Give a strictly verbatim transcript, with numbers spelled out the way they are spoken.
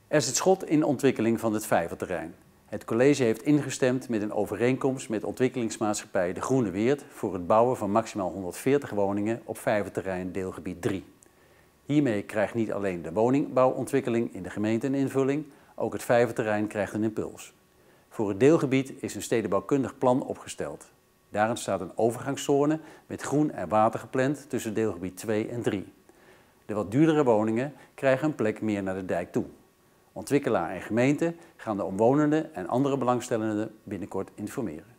Er zit schot in de ontwikkeling van het vijverterrein. Het college heeft ingestemd met een overeenkomst met ontwikkelingsmaatschappij De Groene Weert voor het bouwen van maximaal honderdveertig woningen op vijverterrein deelgebied drie. Hiermee krijgt niet alleen de woningbouwontwikkeling in de gemeente een invulling, ook het vijverterrein krijgt een impuls. Voor het deelgebied is een stedenbouwkundig plan opgesteld. Daarin staat een overgangszone met groen en water gepland tussen deelgebied twee en drie. De wat duurdere woningen krijgen een plek meer naar de dijk toe. Ontwikkelaar en gemeente gaan de omwonenden en andere belangstellenden binnenkort informeren.